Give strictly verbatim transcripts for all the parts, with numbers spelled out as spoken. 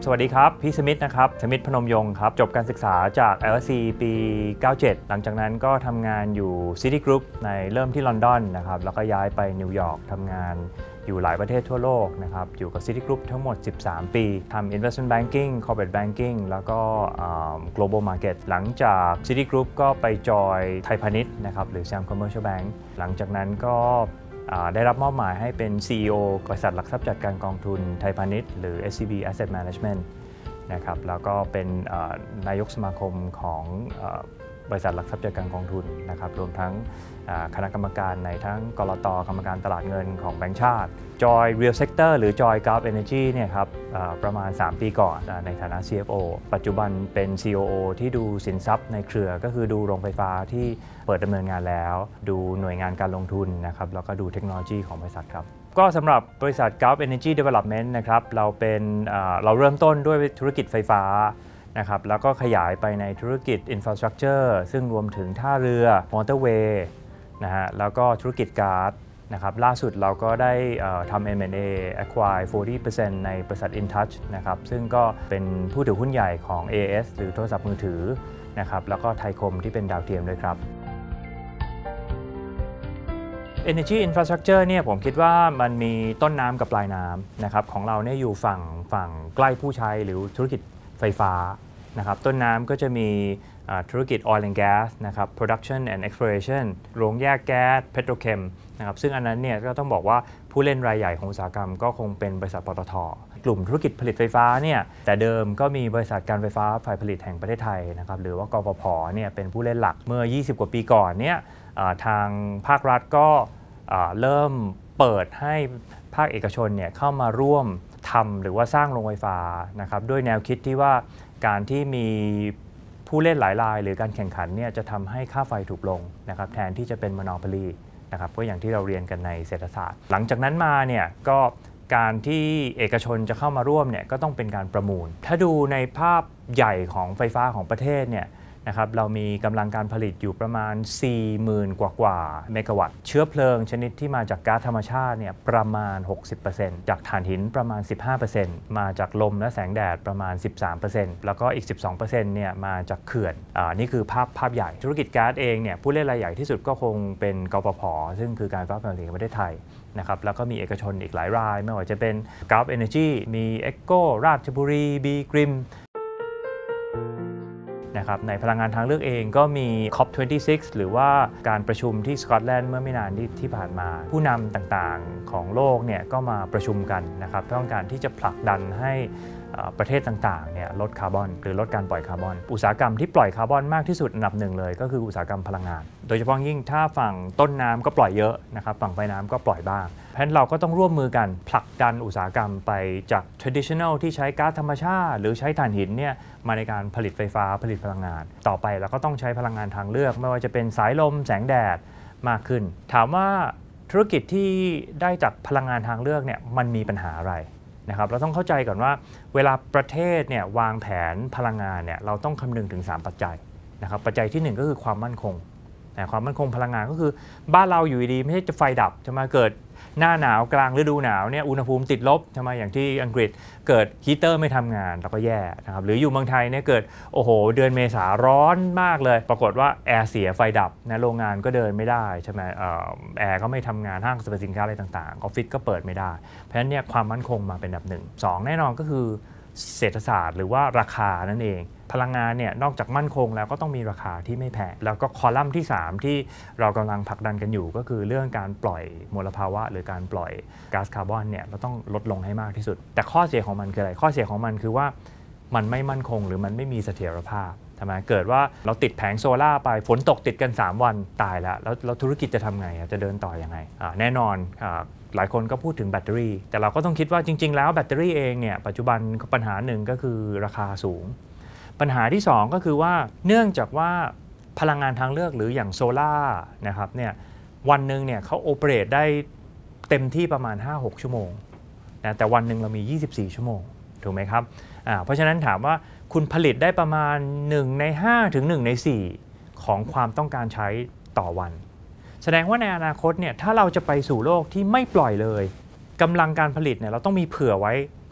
สวัสดีครับพี่สมิธนะครับสมิธพนมยงค์ครับจบการศึกษาจาก แอล แอล ซี ปี เก้าสิบเจ็ด หลังจากนั้นก็ทำงานอยู่ City Group ในเริ่มที่ลอนดอนนะครับแล้วก็ย้ายไปนิวยอร์กทำงานอยู่หลายประเทศทั่วโลกนะครับอยู่กับ City Group ทั้งหมดสิบสามปีทำ Investment Banking Corporate Banking แล้วก็ Global Market หลังจาก City Group ก็ไปจอยไทยพาณิชย์นะครับหรือ Siam Commercial Bank หลังจากนั้นก็ได้รับมอบหมายให้เป็น ซี อี โอ บริษัทหลักทรัพย์จัดการกองทุนไทยพาณิชย์หรือ เอส ซี บี Asset Management นะครับแล้วก็เป็นนายกสมาคมของบริษัทหลักทรัพย์จัดการกองทุนนะครับรวมทั้งคณะกรรมการในทั้งกลต.กรรมการตลาดเงินของแบงก์ชาติจอย Real Sector หรือจอย Gulf Energy เนี่ยครับประมาณสามปีก่อนในฐานะ ซี เอฟ โอ ปัจจุบันเป็น ซี โอ โอ ที่ดูสินทรัพย์ในเครือก็คือดูโรงไฟฟ้าที่เปิดดำเนินงานแล้วดูหน่วยงานการลงทุนนะครับแล้วก็ดูเทคโนโลยีของบริษัทครับก็สำหรับบริษัท Gulf Energy Development นะครับเราเป็นเราเริ่มต้นด้วยธุรกิจไฟฟ้านะครับแล้วก็ขยายไปในธุรกิจ Infrastructure ซึ่งรวมถึงท่าเรือมอเตอร์เวย์นะฮะแล้วก็ธุรกิจก๊าซนะครับล่าสุดเราก็ได้ทำ เอ็ม แอนด์ เอ acquire สี่สิบเปอร์เซ็นต์ ในบริษัท InTouch นะครับซึ่งก็เป็นผู้ถือหุ้นใหญ่ของ เอ เอ เอส หรือโทรศัพท์มือถือนะครับแล้วก็ไทยคมที่เป็นดาวเทียมด้วยครับ Energy Infrastructure เนี่ยผมคิดว่ามันมีต้นน้ำกับปลายน้ำนะครับของเราเนี่ยอยู่ฝั่งฝั่งใกล้ผู้ใช้หรือธุรกิจไฟฟ้านะครับต้นน้ำก็จะมีธุรกิจ Oil and Gas นะครับ Production and Exploration โรงแยกแก๊ส Petrochem นะครับซึ่งอันนั้นเนี่ยก็ต้องบอกว่าผู้เล่นรายใหญ่ของอุตสาหกรรมก็คงเป็นบริษัทปตท.กลุ่มธุรกิจผลิตไฟฟ้าเนี่ยแต่เดิมก็มีบริษัทการไฟฟ้าฝ่ายผลิตแห่งประเทศไทยนะครับหรือว่ากฟผ.เนี่ยเป็นผู้เล่นหลักเมื่อยี่สิบกว่าปีก่อนเนี่ยทางภาครัฐก็เริ่มเปิดให้ภาคเอกชนเนี่ยเข้ามาร่วมทำหรือว่าสร้างโรงไฟฟ้านะครับด้วยแนวคิดที่ว่าการที่มีผู้เล่นหลายรายหรือการแข่งขันเนี่ยจะทำให้ค่าไฟถูกลงนะครับแทนที่จะเป็น monopoly นะครับก็อย่างที่เราเรียนกันในเศรษฐศาสตร์หลังจากนั้นมาเนี่ยก็การที่เอกชนจะเข้ามาร่วมเนี่ยก็ต้องเป็นการประมูลถ้าดูในภาพใหญ่ของไฟฟ้าของประเทศเนี่ยนะครับเรามีกำลังการผลิตอยู่ประมาณ สี่หมื่น กว่ากว่าเมกะวัตต์เชื้อเพลิงชนิดที่มาจากก๊าซธรรมชาติเนี่ยประมาณ หกสิบเปอร์เซ็นต์ จากถ่านหินประมาณ สิบห้าเปอร์เซ็นต์ มาจากลมและแสงแดดประมาณ สิบสามเปอร์เซ็นต์ แล้วก็อีก สิบสองเปอร์เซ็นต์ เนี่ยมาจากเขื่อนอ่านี่คือภาพภาพใหญ่ธุรกิจก๊าซเองเนี่ยผู้เล่นรายใหญ่ที่สุดก็คงเป็นกฟผ.ซึ่งคือการไฟฟ้าฝ่ายผลิตแห่งประเทศไทยนะครับแล้วก็มีเอกชนอีกหลายรายไม่ว่าจะเป็น Gulf Energy มี Echo ราชบุรี B Grimนะครับในพลังงานทางเลือกเองก็มี ซี โอ พี ยี่สิบหก หรือว่าการประชุมที่สกอตแลนด์เมื่อไม่นานที่ที่ผ่านมาผู้นำต่างๆของโลกเนี่ยก็มาประชุมกันนะครับต้องการที่จะผลักดันให้ประเทศต่างๆเนี่ยลดคาร์บอนหรือลดการปล่อยคาร์บอนอุตสาหกรรมที่ปล่อยคาร์บอนมากที่สุดอันดับหนึ่งเลยก็คืออุตสาหกรรมพลังงานโดยเฉพาะยิ่งถ้าฝั่งต้นน้ำก็ปล่อยเยอะนะครับฝั่งปลายน้ำก็ปล่อยบ้างเพราะฉะนั้นเราก็ต้องร่วมมือกันผลักดันอุตสาหกรรมไปจาก traditional ที่ใช้ก๊าซธรรมชาติหรือใช้ถ่านหินเนี่ยมาในการผลิตไฟฟ้าผลิตพลังงานต่อไปเราก็ต้องใช้พลังงานทางเลือกไม่ว่าจะเป็นสายลมแสงแดดมากขึ้นถามว่าธุรกิจที่ได้จากพลังงานทางเลือกเนี่ยมันมีปัญหาอะไรนะครับเราต้องเข้าใจก่อนว่าเวลาประเทศเนี่ยวางแผนพลังงานเนี่ยเราต้องคำนึงถึงสามปัจจัยนะครับปัจจัยที่หนึ่งก็คือความมั่นคงนะความมั่นคงพลังงานก็คือบ้านเราอยู่ดีไม่ใช่จะไฟดับจะมาเกิดหน้าหนาวกลางฤดูหนาวเนี่ยอุณหภูมิติดลบทำไมอย่างที่อังกฤษเกิดฮีเตอร์ไม่ทำงานเราก็แย่นะครับหรืออยู่เมืองไทยเนี่ยเกิดโอ้โหเดือนเมษาร้อนมากเลยปรากฏว่าแอร์เสียไฟดับนะโรงงานก็เดินไม่ได้ใช่ไหมแอร์ก็ไม่ทำงานห้างสรรพสินค้าอะไรต่างๆออฟฟิศก็เปิดไม่ได้เพราะฉะนั้นเนี่ยความมั่นคงมาเป็นอันดับหนึ่งสองแน่นอนก็คือเศรษฐศาสตร์หรือว่าราคานั่นเองพลังงานเนี่ยนอกจากมั่นคงแล้วก็ต้องมีราคาที่ไม่แพงแล้วก็คอลัมน์ที่สามที่เรากำลังผลักดันกันอยู่ก็คือเรื่องการปล่อยมลภาวะหรือการปล่อยก๊าซคาร์บอนเนี่ยเราต้องลดลงให้มากที่สุดแต่ข้อเสียของมันคืออะไรข้อเสียของมันคือว่ามันไม่มั่นคงหรือมันไม่มีเสถียรภาพทำไมเกิดว่าเราติดแผงโซล่าไปฝนตกติดกันสามวันตายแล้วแล้วธุรกิจจะทำไงจะเดินต่อยังไงแน่นอนหลายคนก็พูดถึงแบตเตอรี่แต่เราก็ต้องคิดว่าจริงๆแล้วแบตเตอรี่เองเนี่ยปัจจุบันปัญหาหนึ่งก็คือราคาสูงปัญหาที่สองก็คือว่าเนื่องจากว่าพลังงานทางเลือกหรืออย่างโซล่านะครับเนี่ยวันหนึ่งเนี่ยเขาโอเปเรตได้เต็มที่ประมาณ ห้าหก ชั่วโมงนะแต่วันหนึ่งเรามียี่สิบสี่ชั่วโมงถูกไหมครับอ่าเพราะฉะนั้นถามว่าคุณผลิตได้ประมาณหนึ่งในห้าถึงหนึ่งในสี่ของความต้องการใช้ต่อวันแสดงว่าในอนาคตเนี่ยถ้าเราจะไปสู่โลกที่ไม่ปล่อยเลยกำลังการผลิตเนี่ยเราต้องมีเผื่อไว้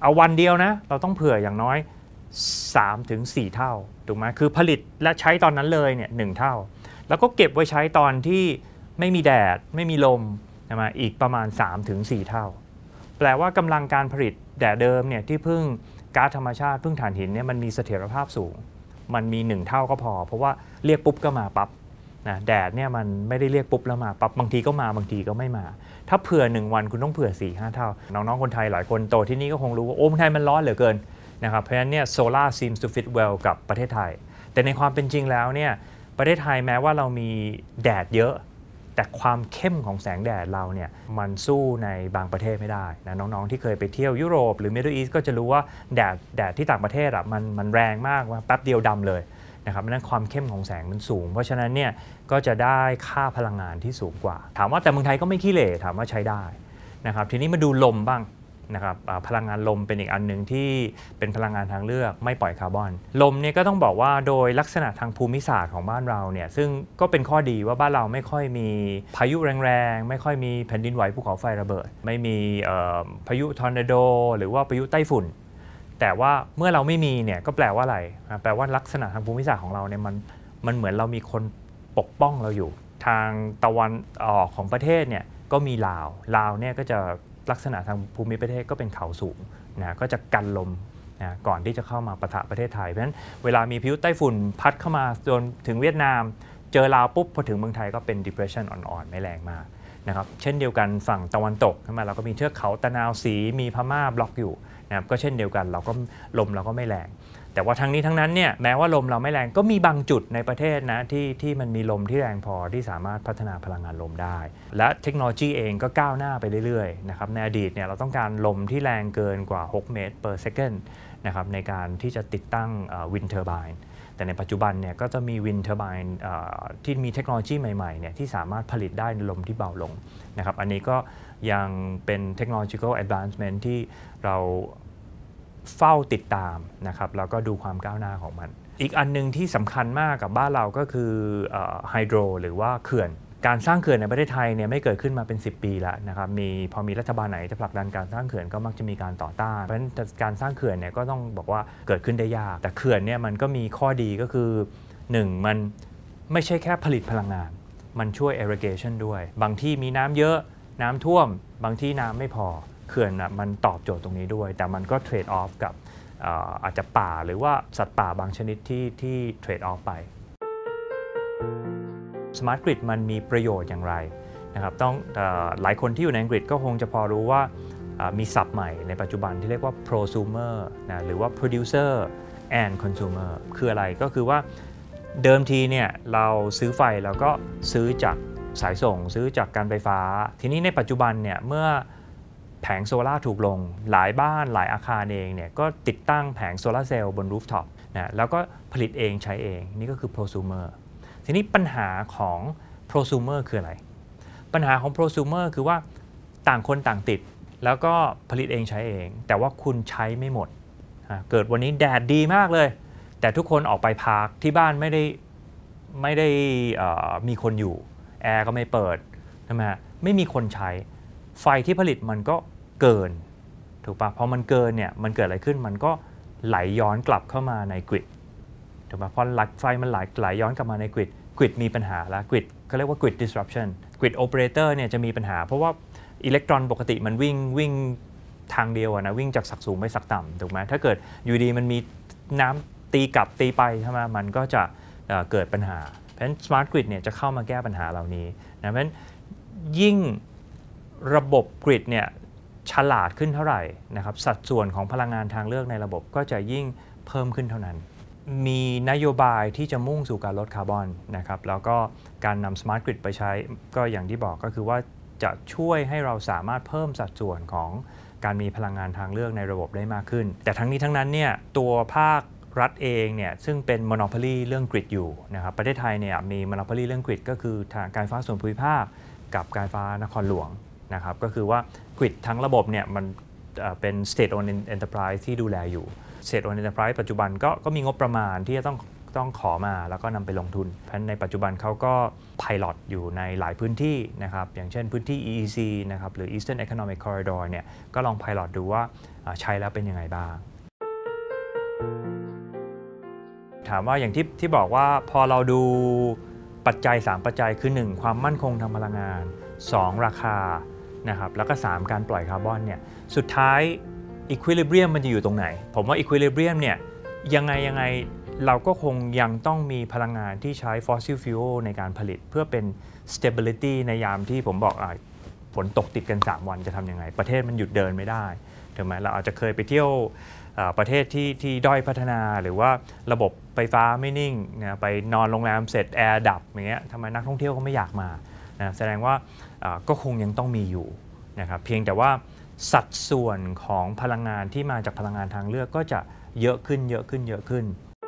เอาวันเดียวนะเราต้องเผื่ออย่างน้อย สามถึงสี่ เท่าถูกไหมคือผลิตและใช้ตอนนั้นเลยเนี่ยหนึ่งเท่าแล้วก็เก็บไว้ใช้ตอนที่ไม่มีแดดไม่มีลมนะมาอีกประมาณ สามถึงสี่ เท่าแปลว่ากำลังการผลิตแดดเดิมเนี่ยที่พึ่งก๊าซธรรมชาติพึ่งถ่านหินเนี่ยมันมีเสถียรภาพสูงมันมีหนึ่งเท่าก็พอเพราะว่าเรียกปุ๊บก็มาปั๊บนะแดดเนี่ยมันไม่ได้เรียกปุ๊บแล้วมาปั๊บบางทีก็มาบางทีก็ไม่มาถ้าเผื่อหนึ่งวันคุณต้องเผื่อ สี่ห้า เท่าน้องๆคนไทยหลายคนโตที่นี่ก็คงรู้ว่าโอ้เมืองไทยมันร้อนเหลือเกินนะครับเพราะฉะนั้นเนี่ย solar seems to fit well กับประเทศไทยแต่ในความเป็นจริงแล้วเนี่ยประเทศไทยแม้ว่าเรามีแดดเยอะแต่ความเข้มของแสงแดดเราเนี่ยมันสู้ในบางประเทศไม่ได้นะน้องๆที่เคยไปเที่ยวยุโรปหรือ Middle East ก็จะรู้ว่าแดดแดดที่ต่างประเทศอ่ะมันมันแรงมากว่าแป๊บเดียวดำเลยนะครับนั้นความเข้มของแสงมันสูงเพราะฉะนั้นเนี่ยก็จะได้ค่าพลังงานที่สูงกว่าถามว่าแต่เมืองไทยก็ไม่ขี้เหร่ถามว่าใช้ได้นะครับทีนี้มาดูลมบ้างนะครับพลังงานลมเป็นอีกอันหนึ่งที่เป็นพลังงานทางเลือกไม่ปล่อยคาร์บอนลมเนี่ยก็ต้องบอกว่าโดยลักษณะทางภูมิศาสตร์ของบ้านเราเนี่ยซึ่งก็เป็นข้อดีว่าบ้านเราไม่ค่อยมีพายุแรงๆไม่ค่อยมีแผ่นดินไหวภูเขาไฟระเบิดไม่มีพายุทอร์นาโดหรือว่าพายุไต้ฝุ่นแต่ว่าเมื่อเราไม่มีเนี่ยก็แปลว่าอะไรแปลว่าลักษณะทางภูมิศาสตร์ของเราเนี่ยมันมันเหมือนเรามีคนปกป้องเราอยู่ทางตะวันออกของประเทศเนี่ยก็มีลาวลาวเนี่ยก็จะลักษณะทางภูมิประเทศก็เป็นเขาสูงนะก็จะกันลมนะก่อนที่จะเข้ามาปะทะประเทศไทยเพราะฉะนั้นเวลามีพายุไต้ฝุ่นพัดเข้ามาจนถึงเวียดนามเจอลาวปุ๊บพอถึงเมืองไทยก็เป็น depression อ่อนๆไม่แรงมากนะครับเช่นเดียวกันฝั่งตะวันตกใช่ไหมเราก็มีเทือกเขาตะนาวศรีมีพม่าบล็อกอยู่นะครับก็เช่นเดียวกันเราก็ลมเราก็ไม่แรงแต่ว่าทั้งนี้ทั้งนั้นเนี่ยแม้ว่าลมเราไม่แรงก็มีบางจุดในประเทศนะที่ที่มันมีลมที่แรงพอที่สามารถพัฒนาพลังงานลมได้และเทคโนโลยีเองก็ก้าวหน้าไปเรื่อยๆนะครับในอดีตเนี่ยเราต้องการลมที่แรงเกินกว่าหกเมตร per second นะครับในการที่จะติดตั้งวินเทอร์ไบน์แต่ในปัจจุบันเนี่ยก็จะมีวินเทอร์ไบน์ที่มีเทคโนโลยีใหม่ๆเนี่ยที่สามารถผลิตได้ลมที่เบาลงนะครับอันนี้ก็ยังเป็น technological advancement ที่เราเฝ้าติดตามนะครับแล้วก็ดูความก้าวหน้าของมันอีกอันนึงที่สำคัญมากกับบ้านเราก็คือไฮโดรหรือว่าเขื่อนการสร้างเขื่อนในประเทศไทยเนี่ยไม่เกิดขึ้นมาเป็นสิบปีแล้วนะครับมีพอมีรัฐบาลไหนจะผลักดันการสร้างเขื่อนก็มักจะมีการต่อต้านเพราะฉะนั้นการสร้างเขื่อนเนี่ยก็ต้องบอกว่าเกิดขึ้นได้ยากแต่เขื่อนเนี่ยมันก็มีข้อดีก็คือหนึ่งมันไม่ใช่แค่ผลิตพลังงานมันช่วย irrigation ด้วยบางที่มีน้ำเยอะน้ำท่วมบางที่น้ำไม่พอเขื่อนนะมันตอบโจทย์ตรงนี้ด้วยแต่มันก็เทรดออฟกับอาจจะป่าหรือว่าสัตว์ป่าบางชนิดที่ที่เทรดออฟไป Smart Grid มันมีประโยชน์อย่างไรนะครับต้องหลายคนที่อยู่ในอังกฤษก็คงจะพอรู้ว่ามีศัพท์ใหม่ในปัจจุบันที่เรียกว่า prosumer นะหรือว่า producer and consumer คืออะไรก็คือว่าเดิมทีเนี่ยเราซื้อไฟแล้วก็ซื้อจากสายส่งซื้อจากการไฟฟ้าทีนี้ในปัจจุบันเนี่ยเมื่อแผงโซล่าถูกลงหลายบ้านหลายอาคารเองเนี่ยก็ติดตั้งแผงโซลาร์เซลล์บนรูฟท็อปนะแล้วก็ผลิตเองใช้เองนี่ก็คือ prosumer ทีนี้ปัญหาของ prosumer คืออะไรปัญหาของ prosumer คือว่าต่างคนต่างติดแล้วก็ผลิตเองใช้เองแต่ว่าคุณใช้ไม่หมดเกิดวันนี้แดดดีมากเลยแต่ทุกคนออกไปพาร์คที่บ้านไม่ได้ไม่ได้มีคนอยู่แอร์ก็ไม่เปิดใช่ไหมไม่มีคนใช้ไฟที่ผลิตมันก็เกินถูกปะพอมันเกินเนี่ยมันเกิดอะไรขึ้นมันก็ไหลย้อนกลับเข้ามาในกริดถูกปะพอไหลไฟมันไหลไหลย้อนกลับมาในกริดกริดมีปัญหาแล้วกริดเขาเรียกว่ากริด disruption กริด operator เนี่ยจะมีปัญหาเพราะว่าอิเล็กตรอนปกติมันวิ่งวิ่งทางเดียวนะวิ่งจากศักดิ์สูงไปศักดิ์ต่ำถูกไหมถ้าเกิดอยู่ดีมันมีน้ำตีกลับตีไปใช่ไหมมันก็จะเอ่อเกิดปัญหาเพราะฉะนั้น smart grid เนี่ยจะเข้ามาแก้ปัญหาเหล่านี้นะเพราะฉะนั้นยิ่งระบบกริดเนี่ยฉลาดขึ้นเท่าไหร่นะครับสัดส่วนของพลังงานทางเลือกในระบบก็จะยิ่งเพิ่มขึ้นเท่านั้นมีนโยบายที่จะมุ่งสู่การลดคาร์บอนนะครับแล้วก็การนำ smart grid ไปใช้ก็อย่างที่บอกก็คือว่าจะช่วยให้เราสามารถเพิ่มสัดส่วนของการมีพลังงานทางเลือกในระบบได้มากขึ้นแต่ทั้งนี้ทั้งนั้นเนี่ยตัวภาครัฐเองเนี่ยซึ่งเป็น monopoly เรื่องกริดอยู่นะครับประเทศไทยเนี่ยมี monopoly เรื่องกริดก็คือทางการไฟฟ้าส่วนภูมิภาคกับการไฟฟ้านครหลวงนะครับก็คือว่ากริดทั้งระบบเนี่ยมันเป็น state owned enterprise ที่ดูแลอยู่ state owned enterprise ปัจจุบันก็ก็มีงบประมาณที่จะต้องต้องขอมาแล้วก็นำไปลงทุนเพราะในปัจจุบันเขาก็ pilot อยู่ในหลายพื้นที่นะครับอย่างเช่นพื้นที่ อี อี ซี นะครับหรือ Eastern Economic Corridor เนี่ยก็ลอง pilot ดูว่าใช้แล้วเป็นยังไงบ้างถามว่าอย่างที่ที่บอกว่าพอเราดูปัจจัยสามปัจจัยคือหนึ่งความมั่นคงทางพลังงานสองราคานะครับแล้วก็สามการปล่อยคาร์บอนเนี่ยสุดท้าย equilibrium มันจะอยู่ตรงไหนผมว่า equilibrium เนี่ยยังไงยังไงเราก็คงยังต้องมีพลังงานที่ใช้ fossil fuel ในการผลิตเพื่อเป็น stability ในยามที่ผมบอกอ่ะฝนตกติดกันสามวันจะทำยังไงประเทศมันหยุดเดินไม่ได้ถูกไหมเราอาจจะเคยไปเที่ยวประเทศที่ที่ด้อยพัฒนาหรือว่าระบบไฟฟ้าไม่นิ่งนะไปนอนโรงแรมเสร็จแอร์ดับอย่างเงี้ยทำไมนักท่องเที่ยวก็ไม่อยากมานะแสดงว่าก็คงยังต้องมีอยู่นะครับเพียงแต่ว่าสัดส่วนของพลังงานที่มาจากพลังงานทางเลือกก็จะเยอะขึ้นเยอะขึ้นเยอะขึ้น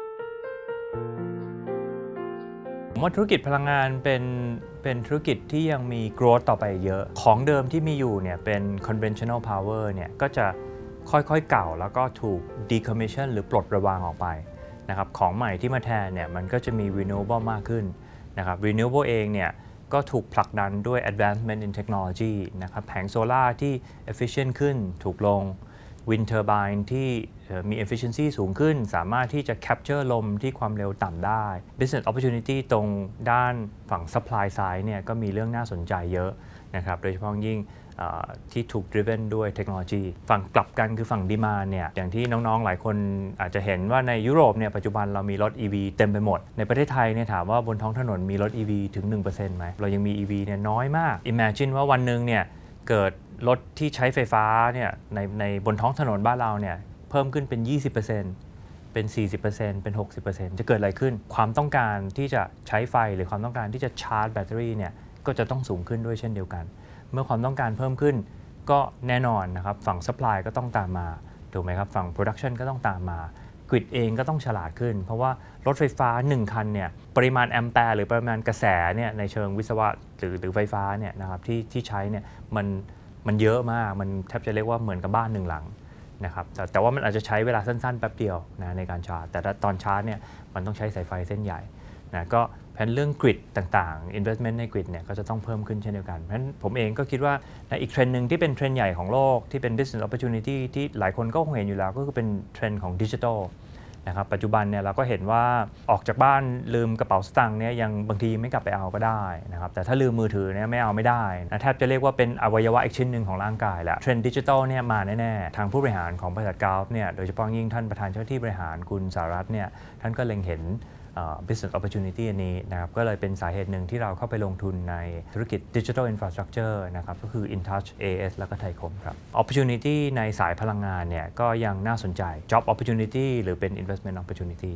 ผมว่าธุรกิจพลังงานเป็นเป็นธุรกิจที่ยังมี growth ต่อไปเยอะของเดิมที่มีอยู่เนี่ยเป็น conventional power เนี่ยก็จะค่อยๆเก่าแล้วก็ถูก decommission หรือปลดระวางออกไปนะครับของใหม่ที่มาแทนเนี่ยมันก็จะมี renewable มากขึ้นนะครับ renewable เองเนี่ยก็ถูกผลักดันด้วย advancement in technology นะครับแผงโซล่าที่ efficient ขึ้นถูกลง wind turbine ที่มี efficiency สูงขึ้นสามารถที่จะ capture ลมที่ความเร็วต่ำได้ business opportunity ตรงด้านฝั่ง supply side เนี่ยก็มีเรื่องน่าสนใจเยอะนะครับโดยเฉพาะยิ่งที่ถูก driven ด้วยเทคโนโลยีฝั่งกลับกันคือฝั่ง demand เนี่ยอย่างที่น้องๆหลายคนอาจจะเห็นว่าในยุโรปเนี่ยปัจจุบันเรามีรถ อี วี เต็มไปหมดในประเทศไทยเนี่ยถามว่าบนท้องถนนมีรถ อี วี ถึง หนึ่งเปอร์เซ็นต์ ไหมเรายังมี อี วี เนี่ยน้อยมาก imagine ว่าวันหนึ่งเนี่ยเกิดรถที่ใช้ไฟฟ้าเนี่ยในในบนท้องถนนบ้านเราเนี่ยเพิ่มขึ้นเป็น ยี่สิบเปอร์เซ็นต์ เป็น สี่สิบเปอร์เซ็นต์ เป็น หกสิบเปอร์เซ็นต์ จะเกิดอะไรขึ้นความต้องการที่จะใช้ไฟหรือความต้องการที่จะชาร์จแบตเตอรี่เนี่ยก็จะต้องสูงขึ้นด้วยเช่นเดียวกันเมื่อความต้องการเพิ่มขึ้นก็แน่นอนนะครับฝั่ง supply ก็ต้องตามมาถูกไหมครับฝั่ง production ก็ต้องตามมากริดเองก็ต้องฉลาดขึ้นเพราะว่ารถไฟฟ้าหนึ่งคันเนี่ยปริมาณแอมแปร์หรือปริมาณกระแสเนี่ยในเชิงวิศวะหรือหรือไฟฟ้าเนี่ยนะครับที่ที่ใช้เนี่ยมันมันเยอะมากมันแทบจะเรียกว่าเหมือนกับบ้านหนึ่งหลังนะครับแต่แต่ว่ามันอาจจะใช้เวลาสั้นๆแป๊บเดียวนะในการชาร์จแต่ตอนชาร์จเนี่ยมันต้องใช้สายไฟเส้นใหญ่นะก็แผนเรื่องกริดต่างๆ investment ในกริดเนี่ยก็จะต้องเพิ่มขึ้นเช่นเดียวกันเพราะฉะนั้นผมเองก็คิดว่าอีกเทรนด์หนึ่งที่เป็นเทรนด์ใหญ่ของโลกที่เป็น business opportunity ที่หลายคนก็คงเห็นอยู่แล้วก็คือเป็นเทรนด์ของดิจิทัลนะครับปัจจุบันเนี่ยเราก็เห็นว่าออกจากบ้านลืมกระเป๋าสตางค์เนี่ยยังบางทีไม่กลับไปเอาก็ได้นะครับแต่ถ้าลืมมือถือเนี่ยไม่เอาไม่ได้นะแทบจะเรียกว่าเป็นอวัยวะอีกชิ้นหนึ่งของร่างกายแล้วเทรนด์ดิจิทัลเนี่ยมาแน่ๆทางผู้บริหารของบริษัทกราฟเนี่ยโดยเฉพาะยิ่งท่านประธานเจ้าหน้าที่บริหารคุณสารัตน์เนี่ยท่านก็เล็งเห็นbusiness opportunity อันนี้นะครับก็เลยเป็นสาเหตุหนึ่งที่เราเข้าไปลงทุนในธุรกิจ Digital Infrastructure นะครับก็คือ InTouch เอ เอส แล้วก็ไทยคมครับ opportunity ในสายพลังงานเนี่ยก็ยังน่าสนใจ job opportunity หรือเป็น investment opportunity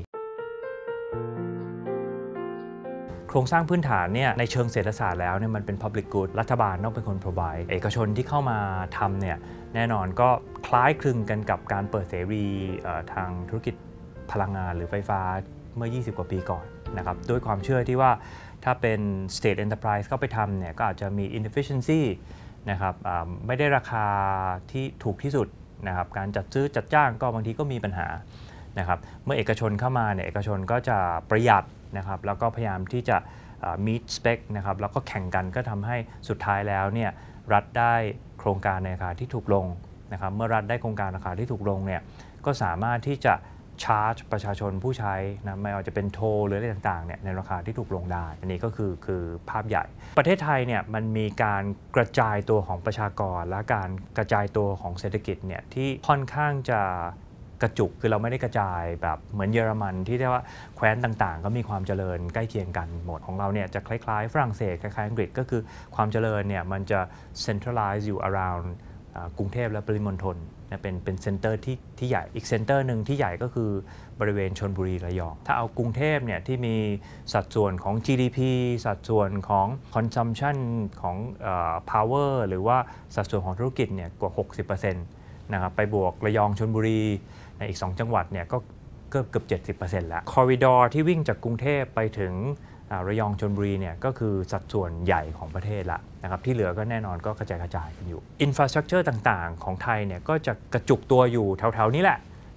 โครงสร้างพื้นฐานเนี่ยในเชิงเศรษฐศาสตร์แล้วเนี่ยมันเป็น public good รัฐบาลต้องเป็นคน provide เอกชนที่เข้ามาทำเนี่ยแน่นอนก็คล้ายคลึงกันกับการเปิดเสรีทางธุรกิจพลังงานหรือไฟฟ้าเมื่อยี่สิบกว่าปีก่อนนะครับด้วยความเชื่อที่ว่าถ้าเป็น state enterprise เข้าไปทำเนี่ยก็อาจจะมี inefficiency นะครับไม่ได้ราคาที่ถูกที่สุดนะครับการจัดซื้อจัดจ้างก็บางทีก็มีปัญหานะครับเมื่อเอกชนเข้ามาเนี่ยเอกชนก็จะประหยัดนะครับแล้วก็พยายามที่จะ meet spec นะครับแล้วก็แข่งกันก็ทำให้สุดท้ายแล้วเนี่ยรัฐได้โครงการในราคาที่ถูกลงนะครับเมื่อรัฐได้โครงการราคาที่ถูกลงเนี่ยก็สามารถที่จะชาร์จประชาชนผู้ใช้นะไม่ว่าจะเป็นโทรหรืออะไรต่างๆเนี่ยในราคาที่ถูกลงได้อันนี้ก็คือคือภาพใหญ่ประเทศไทยเนี่ยมันมีการกระจายตัวของประชากรและการกระจายตัวของเศรษฐกิจเนี่ยที่ค่อนข้างจะกระจุกคือเราไม่ได้กระจายแบบเหมือนเยอรมันที่เรียกว่าแคว้นต่างๆก็มีความเจริญใกล้เคียงกันหมดของเราเนี่ยจะคล้ายๆฝรั่งเศสคล้ายๆอังกฤษก็คือความเจริญเนี่ยมันจะ centralize อยู่ around กรุงเทพและปริมณฑลเป็นเป็นเซ็นเตอร์ที่ที่ใหญ่อีกเซ็นเตอร์หนึ่งที่ใหญ่ก็คือบริเวณชลบุรีระยองถ้าเอากรุงเทพเนี่ยที่มีสัดส่วนของ จี ดี พี สัดส่วนของ consumption ของ power หรือว่าสัดส่วนของธุรกิจเนี่ยกว่า หกสิบเปอร์เซ็นต์ นะครับไปบวกระยองชลบุรีในอีกสองจังหวัดเนี่ยก็เกือบเกือบ เจ็ดสิบเปอร์เซ็นต์ แล้วคอริดอร์ที่วิ่งจากกรุงเทพไปถึงระยองชลบุรีเนี่ยก็คือสัดส่วนใหญ่ของประเทศละนะครับที่เหลือก็แน่นอนก็กระจายกระจายกันอยู่อินฟราสตรัคเจอร์ต่างๆของไทยเนี่ยก็จะกระจุกตัวอยู่แถวๆนี้แหละ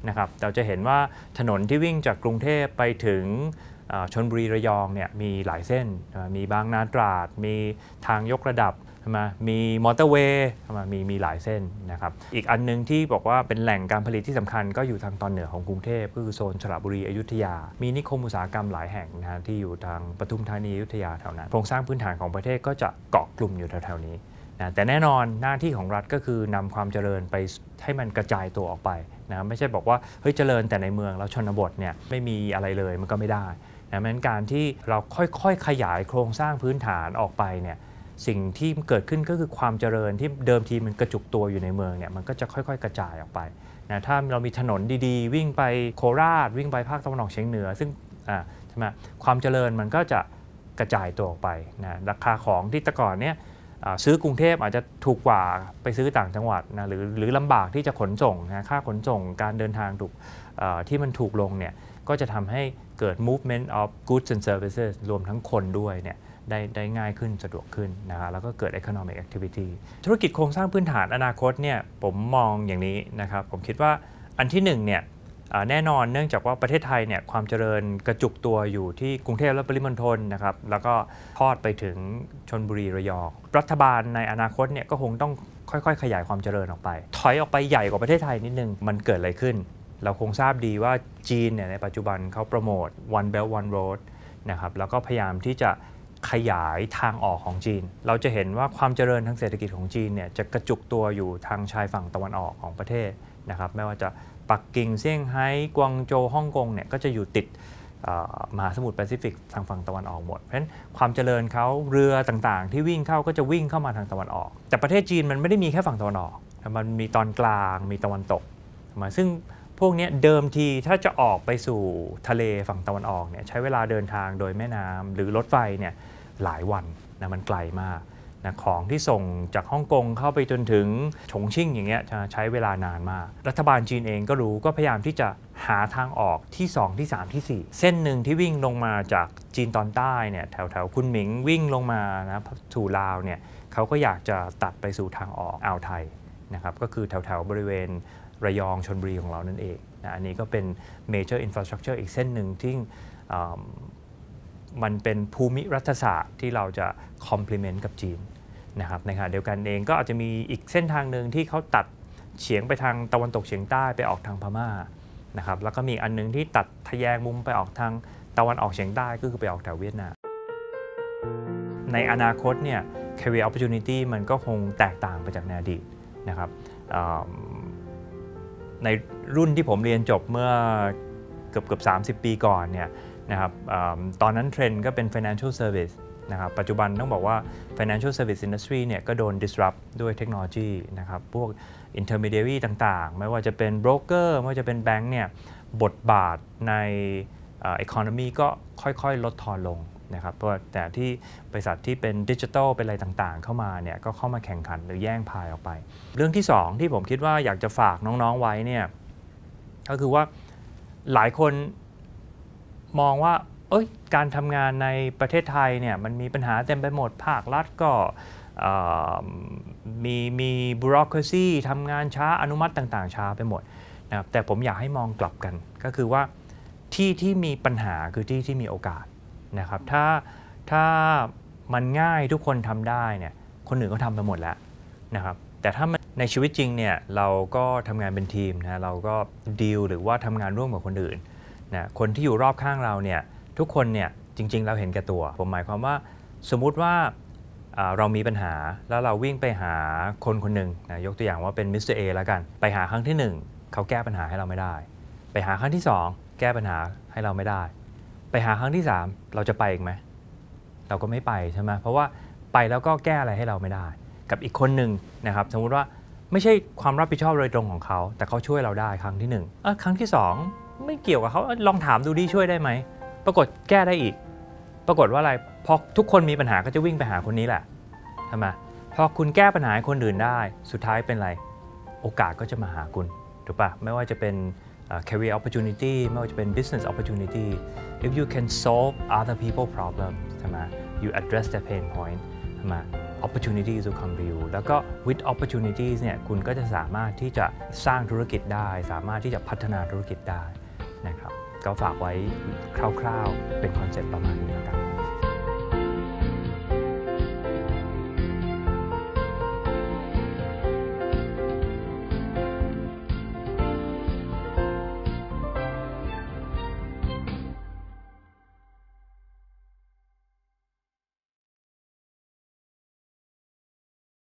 นะครับเราจะเห็นว่าถนนที่วิ่งจากกรุงเทพไปถึงชลบุรีระยองเนี่ยมีหลายเส้นมีบางนาตราดมีทางยกระดับมีมอเตอร์เวย์มีมีหลายเส้นนะครับอีกอันนึงที่บอกว่าเป็นแหล่งการผลิตที่สำคัญก็อยู่ทางตอนเหนือของกรุงเทพก็คือโซนสระบุรีอยุธยามีนิคมอุตสาหกรรมหลายแห่งนะที่อยู่ทางปทุมธานีอยุธยาแถวนั้นโครงสร้างพื้นฐานของประเทศก็จะเกาะกลุ่มอยู่แถวๆนี้นะแต่แน่นอนหน้าที่ของรัฐก็คือนำความเจริญไปให้มันกระจายตัวออกไปนะไม่ใช่บอกว่าเฮ้ยเจริญแต่ในเมืองแล้วชนบทเนี่ยไม่มีอะไรเลยมันก็ไม่ได้นะเพราะฉะนั้นการที่เราค่อยๆขยายโครงสร้างพื้นฐานออกไปเนี่ยสิ่งที่เกิดขึ้นก็คือความเจริญที่เดิมทีมันกระจุกตัวอยู่ในเมืองเนี่ยมันก็จะค่อยๆกระจายออกไปนะถ้าเรามีถนนดีๆวิ่งไปโคราชวิ่งไปภาคตะวันออกเฉียงเหนือซึ่งอ่าใช่ไหมความเจริญมันก็จะกระจายตัวออกไปนะราคาของที่แต่ก่อนเนี่ยซื้อกรุงเทพอาจจะถูกกว่าไปซื้อต่างจังหวัดนะหรือหรือลำบากที่จะขนส่งนะค่าขนส่งการเดินทางถูกที่มันถูกลงเนี่ยก็จะทำให้เกิด movement of goods and services รวมทั้งคนด้วยเนี่ยได้ได้ง่ายขึ้นสะดวกขึ้นนะแล้วก็เกิด economic activity ธุรกิจโครงสร้างพื้นฐานอนาคตเนี่ยผมมองอย่างนี้นะครับผมคิดว่าอันที่หนึ่งเนี่ยแน่นอนเนื่องจากว่าประเทศไทยเนี่ยความเจริญกระจุกตัวอยู่ที่กรุงเทพและปริมณฑลนะครับแล้วก็ทอดไปถึงชลบุรีระยองรัฐบาลในอนาคตเนี่ยก็คงต้องค่อยๆขยายความเจริญออกไปถอยออกไปใหญ่กว่าประเทศไทยนิดนึงมันเกิดอะไรขึ้นเราคงทราบดีว่าจีนเนี่ยในปัจจุบันเขาโปรโมท one belt one road นะครับแล้วก็พยายามที่จะขยายทางออกของจีนเราจะเห็นว่าความเจริญทางเศรษฐกิจของจีนเนี่ยจะกระจุกตัวอยู่ทางชายฝั่งตะวันออกของประเทศนะครับไม่ว่าจะปักกิ่งเซี่ยงไฮ้กวางโจวฮ่องกงเนี่ยก็จะอยู่ติดมหาสมุทรแปซิฟิกทางฝั่งตะวันออกหมดเพราะฉะนั้นความเจริญเขาเรือต่างๆที่วิ่งเข้าก็จะวิ่งเข้ามาทางตะวันออกแต่ประเทศจีนมันไม่ได้มีแค่ฝั่งตะวันออกมันมีตอนกลางมีตะวันตกมาซึ่งพวกนี้เดิมทีถ้าจะออกไปสู่ทะเลฝั่งตะวันออกเนี่ยใช้เวลาเดินทางโดยแม่น้ำหรือรถไฟเนี่ยหลายวันนะมันไกลมากนะของที่ส่งจากฮ่องกงเข้าไปจนถึงฉงชิ่งอย่างเงี้ยจะใช้เวลานานมากรัฐบาลจีนเองก็รู้ก็พยายามที่จะหาทางออกที่สองที่สามที่สี่เส้นหนึ่งที่วิ่งลงมาจากจีนตอนใต้เนี่ยแถวแถวคุนหมิงวิ่งลงมานะสู่ลาวเนี่ยเขาก็อยากจะตัดไปสู่ทางออกอ่าวไทยนะครับก็คือแถวแถวบริเวณระยองชลบุรีของเรานั่นเองนะอันนี้ก็เป็น major infrastructure อีกเส้นหนึ่งที่มันเป็นภูมิรัฐศาสตร์ที่เราจะ complement กับจีนนะครับในขณะเดียวกันเองก็อาจจะมีอีกเส้นทางหนึ่งที่เขาตัดเฉียงไปทางตะวันตกเฉียงใต้ไปออกทางพม่านะครับแล้วก็มีอันนึงที่ตัดทะแยงมุมไปออกทางตะวันออกเฉียงใต้ก็คือไปออกแถวเวียดนามในอนาคตเนี่ย career opportunity มันก็คงแตกต่างไปจากในอดีตนะครับในรุ่นที่ผมเรียนจบเมื่อเกือบเกือบสามสิบปีก่อนเนี่ยนะครับตอนนั้นเทรนด์ก็เป็น financial service นะครับปัจจุบันต้องบอกว่า financial service industry เนี่ยก็โดน disrupt ด้วยเทคโนโลยีนะครับพวก intermediary ต่างๆไม่ว่าจะเป็น broker ไม่ว่าจะเป็นแบงก์เนี่ยบทบาทใน economy ก็ค่อยๆลดทอนลงนะครับเพราะแต่ที่บริษัทที่เป็นดิจิทัลเป็นอะไรต่างๆเข้ามาเนี่ยก็เข้ามาแข่งขันหรือแย่งพายออกไปเรื่องที่สองที่ผมคิดว่าอยากจะฝากน้องๆไว้เนี่ยก็คือว่าหลายคนมองว่าเอ้ยการทำงานในประเทศไทยเนี่ยมันมีปัญหาเต็มไปหมดภาครัฐก็มีมีบูโรคราซีทำงานช้าอนุมัติต่างๆช้าไปหมดนะครับแต่ผมอยากให้มองกลับกันก็คือว่าที่ที่มีปัญหาคือที่ที่มีโอกาสนะครับถ้าถ้ามันง่ายทุกคนทำได้เนี่ยคนอื่นก็ทำไปหมดแล้วนะครับแต่ถ้าในชีวิตจริงเนี่ยเราก็ทำงานเป็นทีมนะเราก็ดีลหรือว่าทำงานร่วมกับคนอื่นนะคนที่อยู่รอบข้างเราเนี่ยทุกคนเนี่ยจริงๆเราเห็นแก่ตัวผมหมายความว่าสมมุติว่าเรามีปัญหาแล้วเราวิ่งไปหาคนคนหนึ่งนะยกตัวอย่างว่าเป็นมิสเตอร์เอแล้วกันไปหาครั้งที่หนึ่งเขาแก้ปัญหาให้เราไม่ได้ไปหาครั้งที่สองแก้ปัญหาให้เราไม่ได้ไปหาครั้งที่สามเราจะไปอีกไหมเราก็ไม่ไปใช่ไหมเพราะว่าไปแล้วก็แก้อะไรให้เราไม่ได้กับอีกคนหนึ่งนะครับสมมุติว่าไม่ใช่ความรับผิดชอบโดยตรงของเขาแต่เขาช่วยเราได้ครั้งที่หนึ่งอ่ะครั้งที่สองไม่เกี่ยวกับเขาลองถามดูดิช่วยได้ไหมปรากฏแก้ได้อีกปรากฏว่าอะไรพอทุกคนมีปัญหาก็จะวิ่งไปหาคนนี้แหละใช่ไหมพอคุณแก้ปัญหาให้คนอื่นได้สุดท้ายเป็นไรโอกาสก็จะมาหาคุณถูกปะไม่ว่าจะเป็นcareer opportunity ไม่ว่าจะเป็น business opportunity if you can solve other people problem ใช่ไหม you address their pain point ใช่ไหม opportunities to come to you แล้วก็ with opportunities เนี่ยคุณก็จะสามารถที่จะสร้างธุรกิจได้สามารถที่จะพัฒนาธุรกิจได้นะครับก็ฝากไว้คร่าวๆเป็นคอนเซ็ปต์ประมาณนี้แล้วกัน